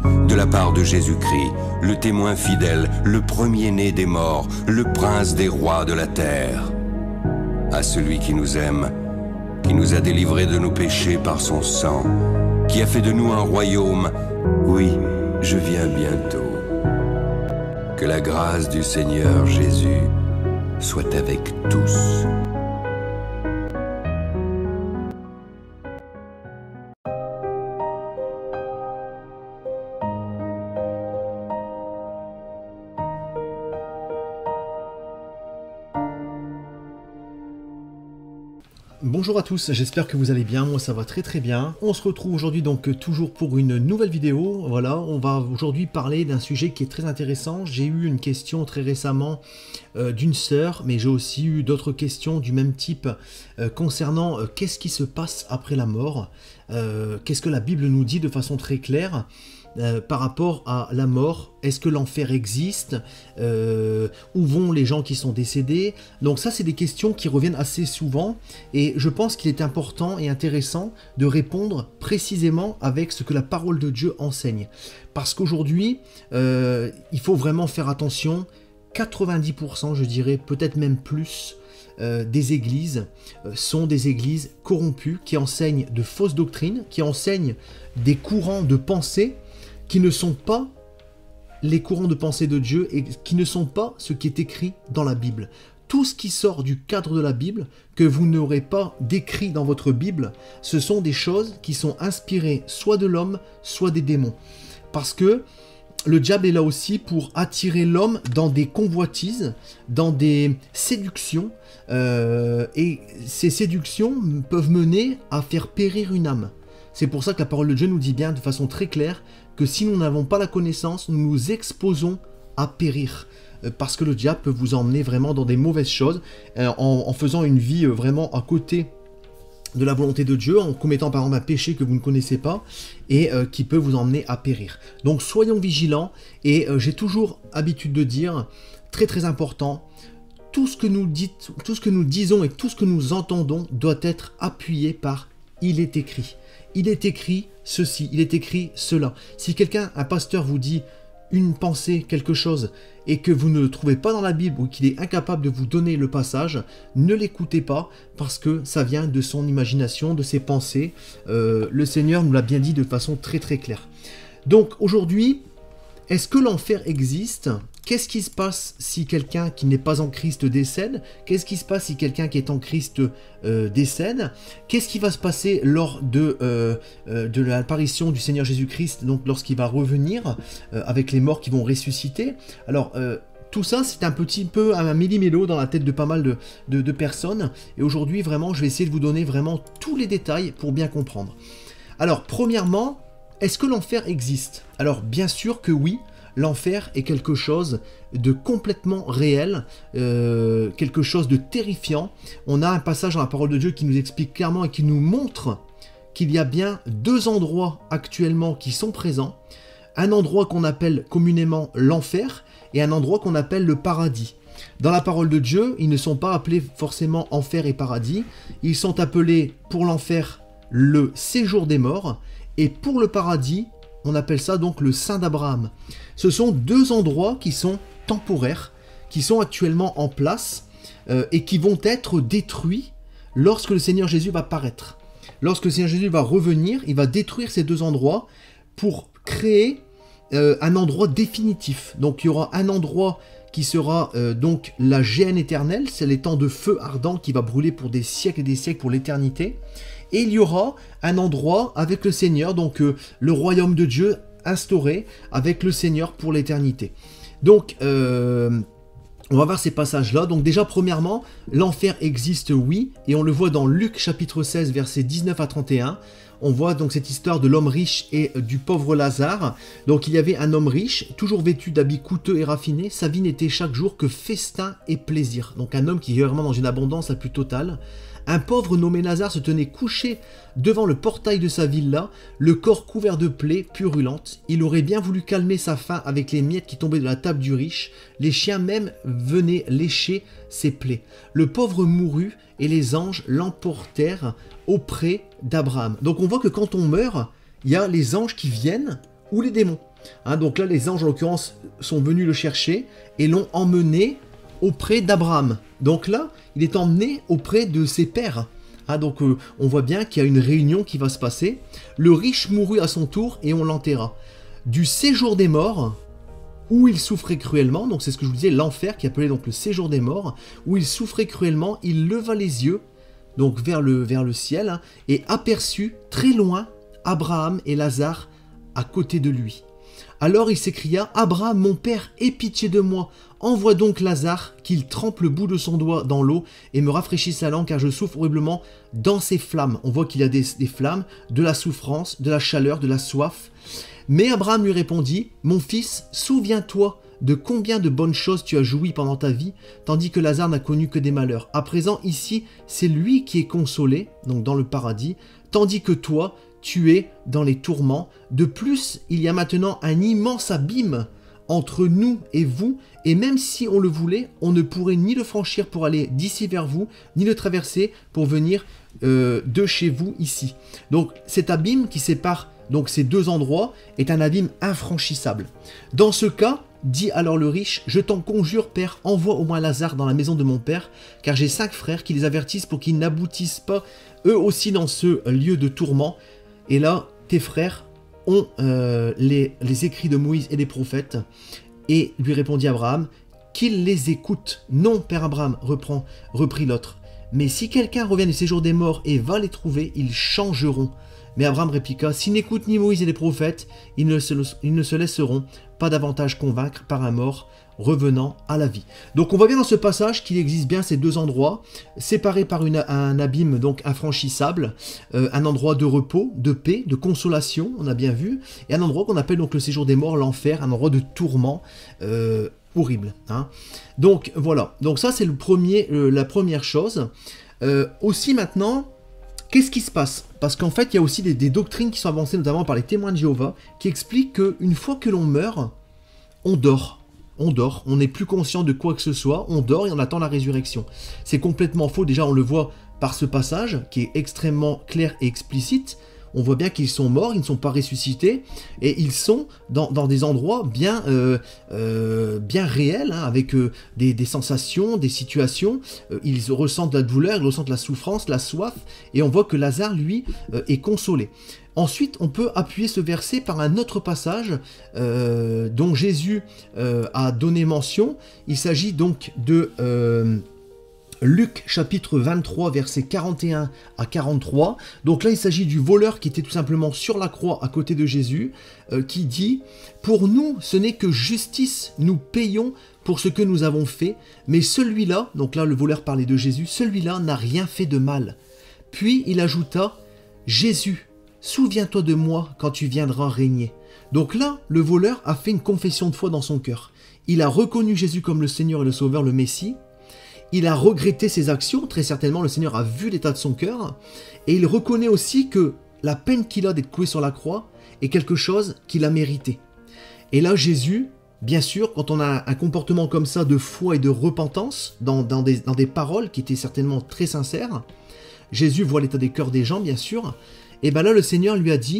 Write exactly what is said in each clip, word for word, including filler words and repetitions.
de la part de Jésus-Christ, le témoin fidèle, le premier-né des morts, le prince des rois de la terre. À celui qui nous aime, qui nous a délivrés de nos péchés par son sang, qui a fait de nous un royaume, oui, je viens bientôt. Que la grâce du Seigneur Jésus soit avec tous. Bonjour à tous, j'espère que vous allez bien, moi ça va très très bien. On se retrouve aujourd'hui donc toujours pour une nouvelle vidéo. Voilà, on va aujourd'hui parler d'un sujet qui est très intéressant. J'ai eu une question très récemment euh, d'une sœur, mais j'ai aussi eu d'autres questions du même type euh, concernant euh, qu'est-ce qui se passe après la mort, euh, qu'est-ce que la Bible nous dit de façon très claire. Euh, par rapport à la mort, est-ce que l'enfer existe, euh, où vont les gens qui sont décédés? Donc ça, c'est des questions qui reviennent assez souvent, et je pense qu'il est important et intéressant de répondre précisément avec ce que la parole de Dieu enseigne. Parce qu'aujourd'hui, euh, il faut vraiment faire attention. quatre-vingt-dix pour cent, je dirais, peut-être même plus, euh, des églises euh, sont des églises corrompues, qui enseignent de fausses doctrines, qui enseignent des courants de pensée qui ne sont pas les courants de pensée de Dieu et qui ne sont pas ce qui est écrit dans la Bible. Tout ce qui sort du cadre de la Bible, que vous n'aurez pas décrit dans votre Bible, ce sont des choses qui sont inspirées soit de l'homme, soit des démons. Parce que le diable est là aussi pour attirer l'homme dans des convoitises, dans des séductions, euh, et ces séductions peuvent mener à faire périr une âme. C'est pour ça que la parole de Dieu nous dit bien de façon très claire que si nous n'avons pas la connaissance, nous nous exposons à périr. Parce que le diable peut vous emmener vraiment dans des mauvaises choses, en, en faisant une vie vraiment à côté de la volonté de Dieu, en commettant par exemple un péché que vous ne connaissez pas, et euh, qui peut vous emmener à périr. Donc soyons vigilants, et euh, j'ai toujours habitude de dire, très très important, tout ce que nous dites, tout ce que nous disons et tout ce que nous entendons doit être appuyé par « il est écrit ». Il est écrit ceci, il est écrit cela. Si quelqu'un, un pasteur vous dit une pensée, quelque chose, et que vous ne le trouvez pas dans la Bible ou qu'il est incapable de vous donner le passage, ne l'écoutez pas parce que ça vient de son imagination, de ses pensées. Euh, le Seigneur nous l'a bien dit de façon très très claire. Donc aujourd'hui, est-ce que l'enfer existe? Qu'est-ce qui se passe si quelqu'un qui n'est pas en Christ décède? Qu'est-ce qui se passe si quelqu'un qui est en Christ euh, décède? Qu'est-ce qui va se passer lors de, euh, euh, de l'apparition du Seigneur Jésus-Christ, donc lorsqu'il va revenir, euh, avec les morts qui vont ressusciter? Alors, euh, tout ça, c'est un petit peu un méli-mélo dans la tête de pas mal de, de, de personnes. Et aujourd'hui, vraiment, je vais essayer de vous donner vraiment tous les détails pour bien comprendre. Alors, premièrement, est-ce que l'enfer existe? Alors, bien sûr que oui. L'enfer est quelque chose de complètement réel, euh, quelque chose de terrifiant. On a un passage dans la parole de Dieu qui nous explique clairement et qui nous montre qu'il y a bien deux endroits actuellement qui sont présents. Un endroit qu'on appelle communément l'enfer et un endroit qu'on appelle le paradis. Dans la parole de Dieu, ils ne sont pas appelés forcément enfer et paradis. Ils sont appelés pour l'enfer le séjour des morts et pour le paradis, on appelle ça donc le sein d'Abraham. Ce sont deux endroits qui sont temporaires, qui sont actuellement en place euh, et qui vont être détruits lorsque le Seigneur Jésus va paraître. Lorsque le Seigneur Jésus va revenir, il va détruire ces deux endroits pour créer euh, un endroit définitif. Donc il y aura un endroit qui sera euh, donc la géhenne éternelle, c'est les temps de feu ardent qui va brûler pour des siècles et des siècles, pour l'éternité. Et il y aura un endroit avec le Seigneur, donc euh, le royaume de Dieu instauré avec le Seigneur pour l'éternité. Donc, euh, on va voir ces passages-là. Donc déjà, premièrement, l'enfer existe, oui, et on le voit dans Luc chapitre seize, versets dix-neuf à trente et un. On voit donc cette histoire de l'homme riche et du pauvre Lazare. Donc il y avait un homme riche, toujours vêtu d'habits coûteux et raffinés. Sa vie n'était chaque jour que festin et plaisir. Donc un homme qui est vraiment dans une abondance la plus totale. Un pauvre nommé Lazare se tenait couché devant le portail de sa villa, le corps couvert de plaies purulentes. Il aurait bien voulu calmer sa faim avec les miettes qui tombaient de la table du riche. Les chiens même venaient lécher ses plaies. Le pauvre mourut et les anges l'emportèrent auprès d'Abraham. Donc on voit que quand on meurt, il y a les anges qui viennent ou les démons. Hein, donc là, les anges, en l'occurrence, sont venus le chercher et l'ont emmené auprès d'Abraham. Donc là, il est emmené auprès de ses pères. Hein, donc euh, on voit bien qu'il y a une réunion qui va se passer. Le riche mourut à son tour et on l'enterra. Du séjour des morts, où il souffrait cruellement, donc c'est ce que je vous disais, l'enfer qui appelait donc le séjour des morts, où il souffrait cruellement, il leva les yeux donc vers le, vers le ciel hein, et aperçut très loin Abraham et Lazare à côté de lui. Alors il s'écria, « Abraham, mon père, aie pitié de moi, envoie donc Lazare, qu'il trempe le bout de son doigt dans l'eau et me rafraîchisse la langue, car je souffre horriblement dans ces flammes. » On voit qu'il y a des, des flammes, de la souffrance, de la chaleur, de la soif. Mais Abraham lui répondit, « Mon fils, souviens-toi de combien de bonnes choses tu as joui pendant ta vie, tandis que Lazare n'a connu que des malheurs. À présent, ici, c'est lui qui est consolé, donc dans le paradis, tandis que toi, tu es dans les tourments. De plus, il y a maintenant un immense abîme entre nous et vous, et même si on le voulait, on ne pourrait ni le franchir pour aller d'ici vers vous, ni le traverser pour venir euh, de chez vous ici. » Donc cet abîme qui sépare donc ces deux endroits est un abîme infranchissable. Dans ce cas, dit alors le riche, « Je t'en conjure, père, envoie au moins Lazare dans la maison de mon père, car j'ai cinq frères qui les avertissent pour qu'ils n'aboutissent pas eux aussi dans ce lieu de tourment. Et là, tes frères ont euh, les, les écrits de Moïse et des prophètes. » Et lui répondit Abraham, « Qu'il les écoute. »« Non, père Abraham, reprend, reprit l'autre. Mais si quelqu'un revient du séjour des morts et va les trouver, ils changeront. » Mais Abraham répliqua, « S'ils n'écoutent ni Moïse et les prophètes, ils ne, se, ils ne se laisseront pas davantage convaincre par un mort revenant à la vie. » Donc on voit bien dans ce passage qu'il existe bien ces deux endroits, séparés par une, un abîme donc infranchissable, euh, un endroit de repos, de paix, de consolation, on a bien vu, et un endroit qu'on appelle donc le séjour des morts, l'enfer, un endroit de tourment euh, horrible. Hein. Donc voilà, donc ça c'est le premier, euh, la première chose. Euh, aussi maintenant, qu'est-ce qui se passe? Parce qu'en fait, il y a aussi des, des doctrines qui sont avancées, notamment par les témoins de Jéhovah, qui expliquent qu'une fois que l'on meurt, on dort. On dort, on n'est plus conscient de quoi que ce soit, on dort et on attend la résurrection. C'est complètement faux, déjà on le voit par ce passage, qui est extrêmement clair et explicite. On voit bien qu'ils sont morts, ils ne sont pas ressuscités, et ils sont dans, dans des endroits bien, euh, euh, bien réels, hein, avec euh, des, des sensations, des situations. Euh, ils ressentent de la douleur, ils ressentent la souffrance, la soif, et on voit que Lazare, lui, euh, est consolé. Ensuite, on peut appuyer ce verset par un autre passage euh, dont Jésus euh, a donné mention. Il s'agit donc de euh, Luc chapitre vingt-trois, versets quarante et un à quarante-trois. Donc là, il s'agit du voleur qui était tout simplement sur la croix à côté de Jésus, euh, qui dit « Pour nous, ce n'est que justice, nous payons pour ce que nous avons fait, mais celui-là, donc là le voleur parlait de Jésus, celui-là n'a rien fait de mal. » Puis il ajouta « Jésus, souviens-toi de moi quand tu viendras régner. » Donc là, le voleur a fait une confession de foi dans son cœur. Il a reconnu Jésus comme le Seigneur et le Sauveur, le Messie. Il a regretté ses actions, très certainement le Seigneur a vu l'état de son cœur. Et il reconnaît aussi que la peine qu'il a d'être cloué sur la croix est quelque chose qu'il a mérité. Et là, Jésus, bien sûr, quand on a un comportement comme ça de foi et de repentance, dans, dans, des, dans des paroles qui étaient certainement très sincères, Jésus voit l'état des cœurs des gens, bien sûr. Et bien là, le Seigneur lui a dit,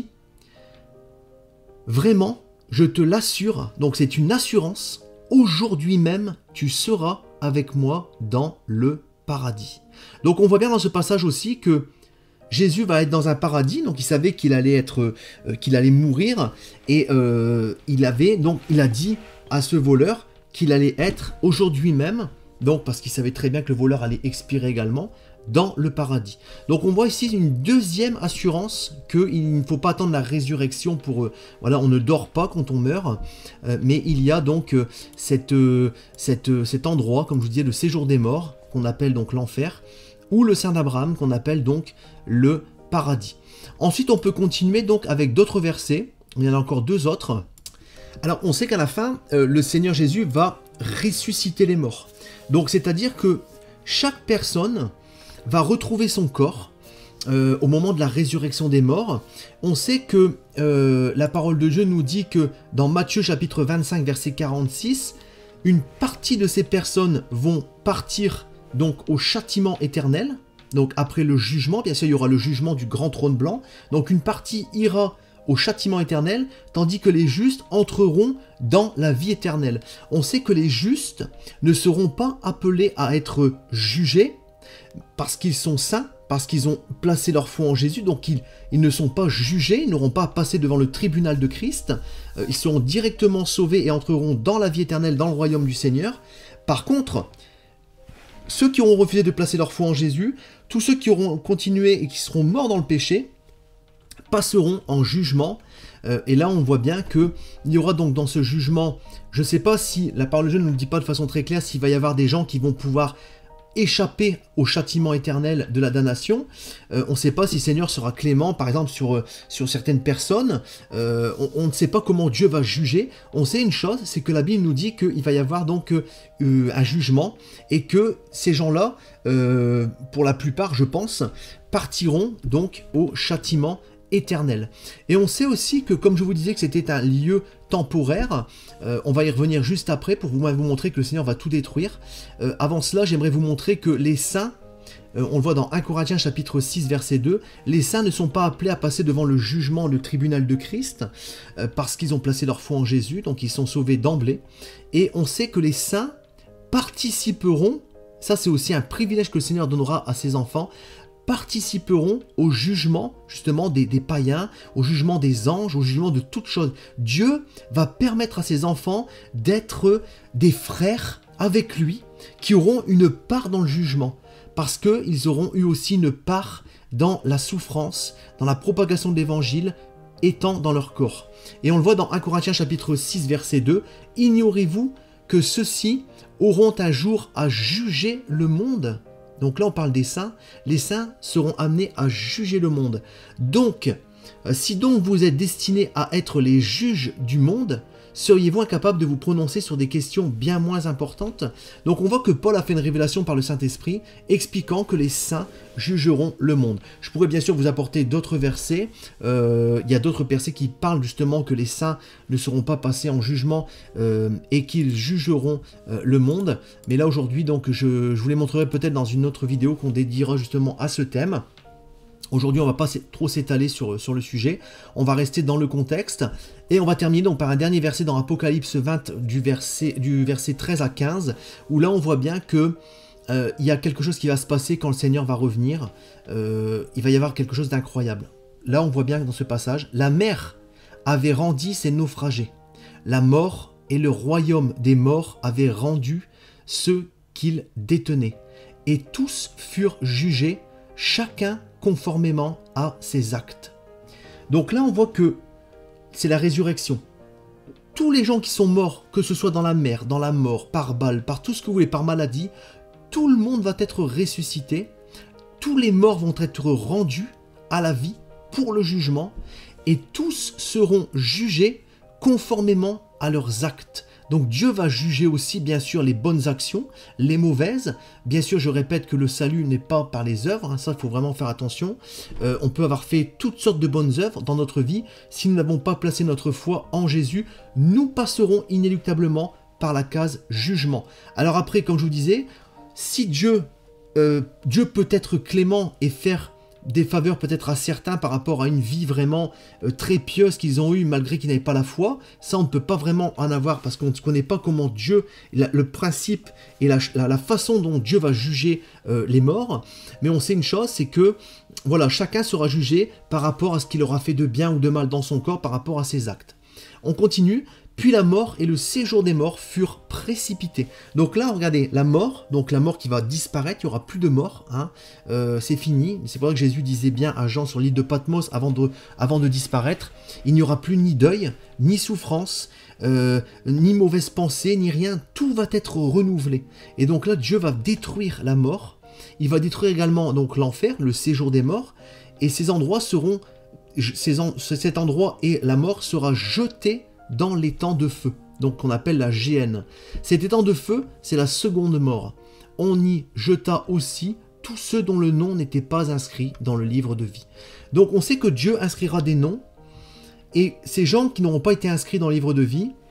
vraiment, je te l'assure, donc c'est une assurance, aujourd'hui même, tu seras avec moi dans le paradis. Donc on voit bien dans ce passage aussi que Jésus va être dans un paradis, donc il savait qu'il allait être, euh, qu'il allait mourir, et euh, il avait, donc il a dit à ce voleur qu'il allait être aujourd'hui même, donc parce qu'il savait très bien que le voleur allait expirer également, dans le paradis. Donc on voit ici une deuxième assurance qu'il ne faut pas attendre la résurrection pour... Euh, voilà, on ne dort pas quand on meurt, euh, mais il y a donc euh, cette, euh, cette, euh, cet endroit, comme je vous disais, le séjour des morts, qu'on appelle donc l'enfer, ou le sein d'Abraham, qu'on appelle donc le paradis. Ensuite, on peut continuer donc avec d'autres versets, il y en a encore deux autres. Alors on sait qu'à la fin, euh, le Seigneur Jésus va ressusciter les morts. Donc c'est-à-dire que chaque personne va retrouver son corps euh, au moment de la résurrection des morts. On sait que euh, la parole de Dieu nous dit que dans Matthieu chapitre vingt-cinq verset quarante-six, une partie de ces personnes vont partir donc au châtiment éternel, donc après le jugement, bien sûr il y aura le jugement du grand trône blanc, donc une partie ira au châtiment éternel, tandis que les justes entreront dans la vie éternelle. On sait que les justes ne seront pas appelés à être jugés parce qu'ils sont saints, parce qu'ils ont placé leur foi en Jésus, donc ils, ils ne sont pas jugés, ils n'auront pas à passer devant le tribunal de Christ, euh, ils seront directement sauvés et entreront dans la vie éternelle, dans le royaume du Seigneur. Par contre, ceux qui auront refusé de placer leur foi en Jésus, tous ceux qui auront continué et qui seront morts dans le péché, passeront en jugement. Euh, et là, on voit bien qu'il y aura donc dans ce jugement, je ne sais pas si, la parole de Dieu ne nous dit pas de façon très claire, s'il va y avoir des gens qui vont pouvoir échapper au châtiment éternel de la damnation. Euh, on ne sait pas si le Seigneur sera clément, par exemple, sur, sur certaines personnes. Euh, on, on ne sait pas comment Dieu va juger. On sait une chose, c'est que la Bible nous dit qu'il va y avoir donc euh, un jugement et que ces gens-là, euh, pour la plupart, je pense, partiront donc au châtiment éternel. Et on sait aussi que, comme je vous disais, que c'était un lieu temporaire, euh, on va y revenir juste après pour vous, vous montrer que le Seigneur va tout détruire. Euh, avant cela, j'aimerais vous montrer que les saints, euh, on le voit dans un Corinthiens chapitre six verset deux, les saints ne sont pas appelés à passer devant le jugement, le tribunal de Christ, euh, parce qu'ils ont placé leur foi en Jésus, donc ils sont sauvés d'emblée. Et on sait que les saints participeront, ça c'est aussi un privilège que le Seigneur donnera à ses enfants, participeront au jugement justement des, des païens, au jugement des anges, au jugement de toutes choses. Dieu va permettre à ses enfants d'être des frères avec lui, qui auront une part dans le jugement, parce qu'ils auront eu aussi une part dans la souffrance, dans la propagation de l'évangile, étant dans leur corps. Et on le voit dans un Corinthiens chapitre six verset deux, « Ignorez-vous que ceux-ci auront un jour à juger le monde ?» Donc là, on parle des saints. Les saints seront amenés à juger le monde. Donc, si donc vous êtes destinés à être les juges du monde, seriez-vous incapable de vous prononcer sur des questions bien moins importantes? Donc on voit que Paul a fait une révélation par le Saint-Esprit, expliquant que les saints jugeront le monde. Je pourrais bien sûr vous apporter d'autres versets. Euh, il y a d'autres versets qui parlent justement que les saints ne seront pas passés en jugement euh, et qu'ils jugeront euh, le monde. Mais là aujourd'hui, donc je, je vous les montrerai peut-être dans une autre vidéo qu'on dédiera justement à ce thème. Aujourd'hui, on ne va pas trop s'étaler sur, sur le sujet, on va rester dans le contexte, et on va terminer donc par un dernier verset dans Apocalypse vingt, du verset, du verset treize à quinze, où là on voit bien que euh, il y a quelque chose qui va se passer quand le Seigneur va revenir, euh, il va y avoir quelque chose d'incroyable. Là on voit bien dans ce passage, la mer avait rendu ses naufragés, la mort et le royaume des morts avaient rendu ceux qu'ils détenaient, et tous furent jugés, chacun conformément à ses actes. Donc là, on voit que c'est la résurrection. Tous les gens qui sont morts, que ce soit dans la mer, dans la mort, par balle, par tout ce que vous voulez, par maladie, tout le monde va être ressuscité. Tous les morts vont être rendus à la vie pour le jugement et tous seront jugés conformément à leurs actes. Donc Dieu va juger aussi bien sûr les bonnes actions, les mauvaises. Bien sûr, je répète que le salut n'est pas par les œuvres, hein, ça il faut vraiment faire attention. Euh, on peut avoir fait toutes sortes de bonnes œuvres dans notre vie. Si nous n'avons pas placé notre foi en Jésus, nous passerons inéluctablement par la case jugement. Alors après, comme je vous disais, si Dieu, euh, Dieu peut être clément et faire des faveurs peut-être à certains par rapport à une vie vraiment euh, très pieuse qu'ils ont eue malgré qu'ils n'avaient pas la foi, ça on ne peut pas vraiment en avoir parce qu'on ne connaît pas comment Dieu, la, le principe et la, la, la façon dont Dieu va juger euh, les morts, mais on sait une chose, c'est que voilà, chacun sera jugé par rapport à ce qu'il aura fait de bien ou de mal dans son corps par rapport à ses actes. On continue. Puis la mort et le séjour des morts furent précipités. Donc là, regardez, la mort, donc la mort qui va disparaître, il n'y aura plus de mort, hein, euh, c'est fini. C'est pour ça que Jésus disait bien à Jean sur l'île de Patmos, avant de, avant de disparaître, il n'y aura plus ni deuil, ni souffrance, euh, ni mauvaise pensée, ni rien, tout va être renouvelé. Et donc là, Dieu va détruire la mort, il va détruire également donc l'enfer, le séjour des morts, et ces endroits seront, ces en, cet endroit et la mort sera jeté dans l'étang de feu, donc qu'on appelle la géhenne. Cet étang de feu, c'est la seconde mort. On y jeta aussi tous ceux dont le nom n'était pas inscrit dans le livre de vie. Donc on sait que Dieu inscrira des noms, et ces gens qui n'auront pas été inscrits dans le livre de vie,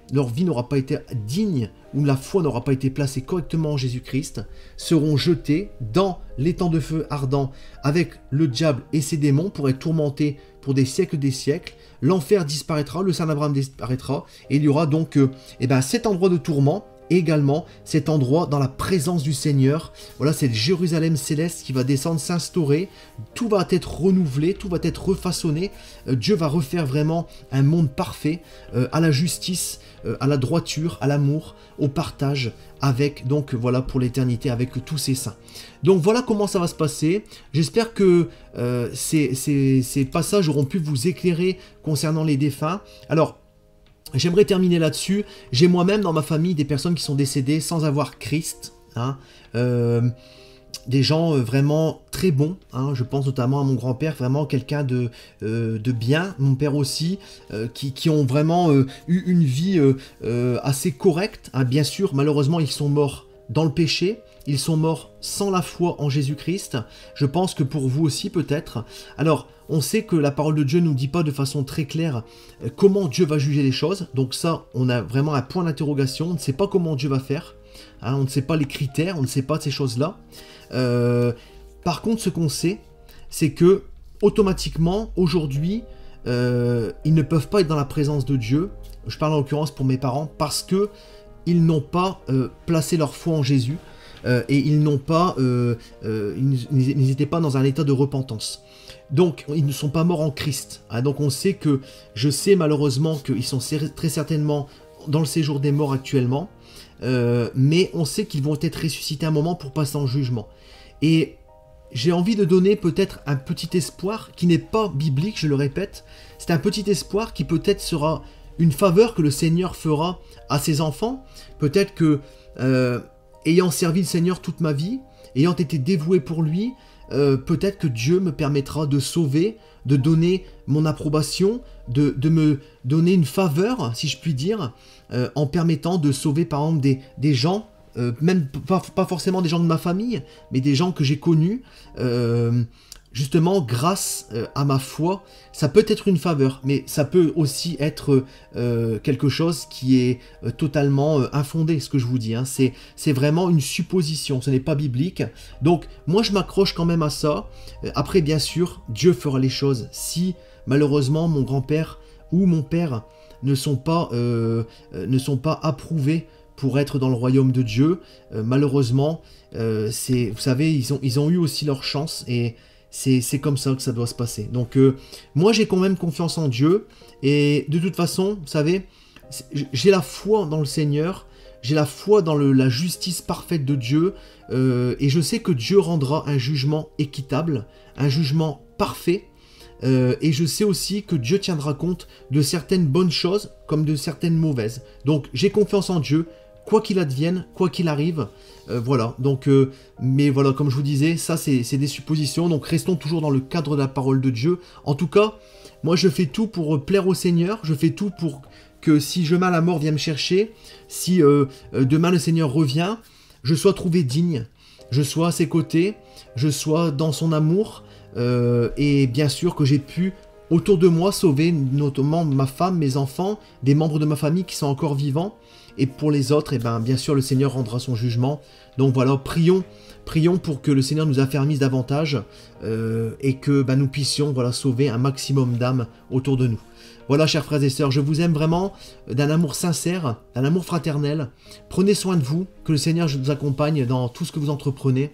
leur vie n'aura pas été digne, ou la foi n'aura pas été placée correctement en Jésus-Christ, seront jetés dans l'étang de feu ardent avec le diable et ses démons pour être tourmentés pour des siècles des siècles. L'enfer disparaîtra, le Saint Abraham disparaîtra, et il y aura donc euh, eh ben, cet endroit de tourment, et également cet endroit dans la présence du Seigneur. Voilà, c'est le Jérusalem céleste qui va descendre, s'instaurer. Tout va être renouvelé, tout va être refaçonné. Euh, Dieu va refaire vraiment un monde parfait, euh, à la justice, euh, à la droiture, à l'amour, au partage, avec, donc voilà, pour l'éternité, avec tous ces saints. Donc voilà comment ça va se passer. J'espère que euh, ces, ces, ces passages auront pu vous éclairer concernant les défunts. Alors, j'aimerais terminer là-dessus. J'ai moi-même dans ma famille des personnes qui sont décédées sans avoir Christ. Hein, euh, des gens euh, vraiment très bons. Hein, je pense notamment à mon grand-père, vraiment quelqu'un de, euh, de bien. Mon père aussi, euh, qui, qui ont vraiment euh, eu une vie euh, euh, assez correcte. Hein, bien sûr, malheureusement, ils sont morts dans le péché. Ils sont morts sans la foi en Jésus-Christ. Je pense que pour vous aussi peut-être. Alors, on sait que la parole de Dieu ne nous dit pas de façon très claire comment Dieu va juger les choses. Donc ça, on a vraiment un point d'interrogation. On ne sait pas comment Dieu va faire. Hein, on ne sait pas les critères, on ne sait pas ces choses-là. Euh, par contre, ce qu'on sait, c'est que automatiquement, aujourd'hui, euh, ils ne peuvent pas être dans la présence de Dieu. Je parle en l'occurrence pour mes parents, parce que ils n'ont pas euh, placé leur foi en Jésus. Euh, et ils n'ont pas, euh, euh, ils n'étaient pas dans un état de repentance. Donc, ils ne sont pas morts en Christ. Hein, donc, on sait que, je sais malheureusement qu'ils sont très certainement dans le séjour des morts actuellement, euh, mais on sait qu'ils vont être ressuscités un moment pour passer en jugement. Et j'ai envie de donner peut-être un petit espoir qui n'est pas biblique, je le répète. C'est un petit espoir qui peut-être sera une faveur que le Seigneur fera à ses enfants. Peut-être que... Euh, ayant servi le Seigneur toute ma vie, ayant été dévoué pour lui, euh, peut-être que Dieu me permettra de sauver, de donner mon approbation, de, de me donner une faveur, si je puis dire, euh, en permettant de sauver par exemple des, des gens, euh, même pas, pas forcément des gens de ma famille, mais des gens que j'ai connus, euh, justement grâce euh, à ma foi. Ça peut être une faveur, mais ça peut aussi être euh, quelque chose qui est euh, totalement euh, infondé, ce que je vous dis. Hein. C'est, c'est vraiment une supposition, ce n'est pas biblique. Donc moi je m'accroche quand même à ça. Euh, après bien sûr, Dieu fera les choses. Si malheureusement mon grand-père ou mon père ne sont pas, euh, euh, ne sont pas approuvés pour être dans le royaume de Dieu, euh, malheureusement, euh, c'est, vous savez, ils ont, ils ont eu aussi leur chance, et c'est comme ça que ça doit se passer. Donc euh, moi j'ai quand même confiance en Dieu, et de toute façon, vous savez, j'ai la foi dans le Seigneur, j'ai la foi dans le, la justice parfaite de Dieu, euh, et je sais que Dieu rendra un jugement équitable, un jugement parfait, euh, et je sais aussi que Dieu tiendra compte de certaines bonnes choses comme de certaines mauvaises. Donc j'ai confiance en Dieu, quoi qu'il advienne, quoi qu'il arrive, euh, voilà, donc, euh, mais voilà, comme je vous disais, ça c'est des suppositions, donc restons toujours dans le cadre de la parole de Dieu. En tout cas, moi je fais tout pour plaire au Seigneur, je fais tout pour que si demain la mort vient me chercher, si euh, demain le Seigneur revient, je sois trouvé digne, je sois à ses côtés, je sois dans son amour, euh, et bien sûr que j'ai pu autour de moi sauver notamment ma femme, mes enfants, des membres de ma famille qui sont encore vivants. Et pour les autres, eh ben, bien sûr, le Seigneur rendra son jugement. Donc voilà, prions, prions pour que le Seigneur nous affermisse davantage, euh, et que ben, nous puissions voilà, sauver un maximum d'âmes autour de nous. Voilà, chers frères et sœurs, je vous aime vraiment d'un amour sincère, d'un amour fraternel. Prenez soin de vous, que le Seigneur vous accompagne dans tout ce que vous entreprenez,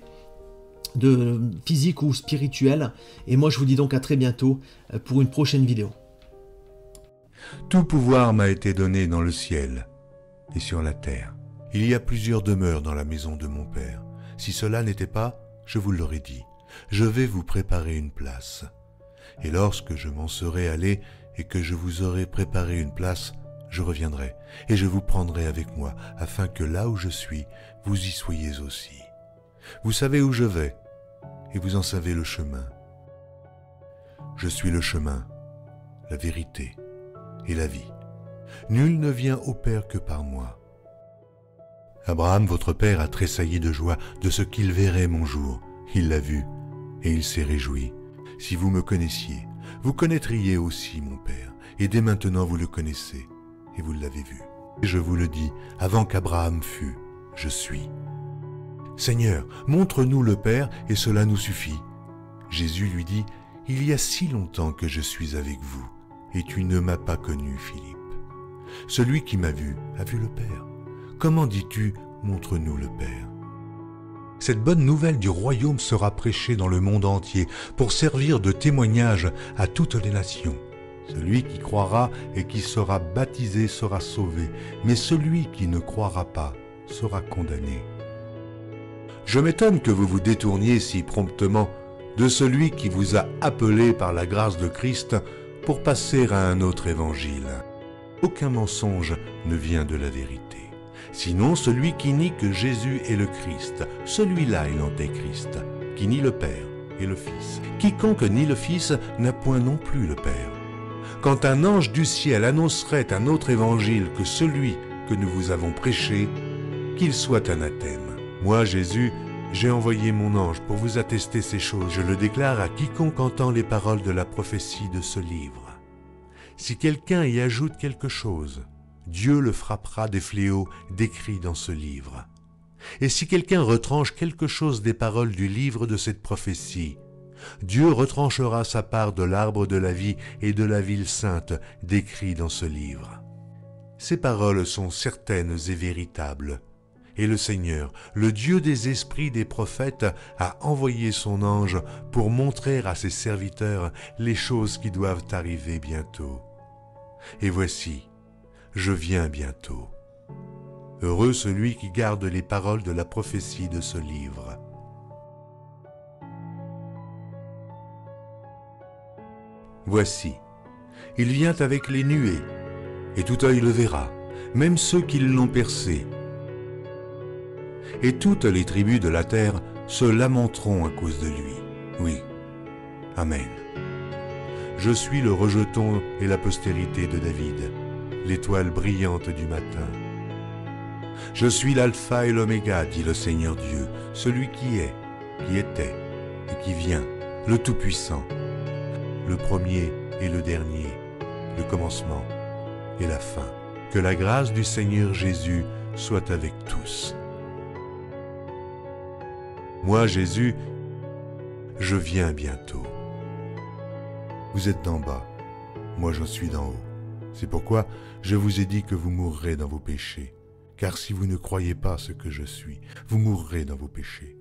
de physique ou spirituel. Et moi, je vous dis donc à très bientôt pour une prochaine vidéo. Tout pouvoir m'a été donné dans le ciel et sur la terre. Il y a plusieurs demeures dans la maison de mon Père. Si cela n'était pas, je vous l'aurais dit. Je vais vous préparer une place. Et lorsque je m'en serai allé et que je vous aurai préparé une place, je reviendrai et je vous prendrai avec moi, afin que là où je suis, vous y soyez aussi. Vous savez où je vais, et vous en savez le chemin. Je suis le chemin, la vérité et la vie. Nul ne vient au Père que par moi. Abraham, votre père, a tressailli de joie de ce qu'il verrait mon jour. Il l'a vu, et il s'est réjoui. Si vous me connaissiez, vous connaîtriez aussi mon Père, et dès maintenant vous le connaissez, et vous l'avez vu. Je vous le dis, avant qu'Abraham fût, je suis. Seigneur, montre-nous le Père et cela nous suffit. Jésus lui dit, il y a si longtemps que je suis avec vous et tu ne m'as pas connu, Philippe. Celui qui m'a vu a vu le Père. Comment dis-tu, montre-nous le Père? Cette bonne nouvelle du royaume sera prêchée dans le monde entier pour servir de témoignage à toutes les nations. Celui qui croira et qui sera baptisé sera sauvé, mais celui qui ne croira pas sera condamné. Je m'étonne que vous vous détourniez si promptement de celui qui vous a appelé par la grâce de Christ pour passer à un autre évangile. Aucun mensonge ne vient de la vérité. Sinon celui qui nie que Jésus est le Christ, celui-là est l'antéchrist, qui nie le Père et le Fils. Quiconque nie le Fils n'a point non plus le Père. Quand un ange du ciel annoncerait un autre évangile que celui que nous vous avons prêché, qu'il soit anathème. Moi, Jésus, j'ai envoyé mon ange pour vous attester ces choses. Je le déclare à quiconque entend les paroles de la prophétie de ce livre. Si quelqu'un y ajoute quelque chose, Dieu le frappera des fléaux décrits dans ce livre. Et si quelqu'un retranche quelque chose des paroles du livre de cette prophétie, Dieu retranchera sa part de l'arbre de la vie et de la ville sainte décrits dans ce livre. Ces paroles sont certaines et véritables. Et le Seigneur, le Dieu des esprits des prophètes, a envoyé son ange pour montrer à ses serviteurs les choses qui doivent arriver bientôt. Et voici, je viens bientôt. Heureux celui qui garde les paroles de la prophétie de ce livre. Voici, il vient avec les nuées, et tout œil le verra, même ceux qui l'ont percé. Et toutes les tribus de la terre se lamenteront à cause de lui. Oui, Amen. Je suis le rejeton et la postérité de David, l'étoile brillante du matin. Je suis l'alpha et l'oméga, dit le Seigneur Dieu, celui qui est, qui était et qui vient, le Tout-Puissant, le premier et le dernier, le commencement et la fin. Que la grâce du Seigneur Jésus soit avec tous. Moi, Jésus, je viens bientôt. Vous êtes d'en bas, moi je suis d'en haut. C'est pourquoi je vous ai dit que vous mourrez dans vos péchés. Car si vous ne croyez pas ce que je suis, vous mourrez dans vos péchés.